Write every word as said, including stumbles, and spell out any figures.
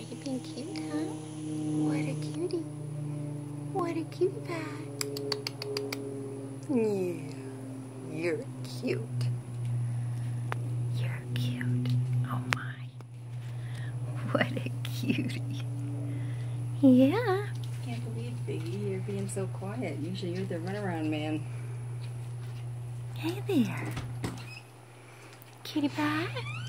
You being cute, huh? What a cutie. What a cutie pie. Yeah, you're cute. You're cute. Oh my. What a cutie. Yeah. Can't believe, Biggie, you're being so quiet. Usually you're the runaround man. Hey there. Cutie pie.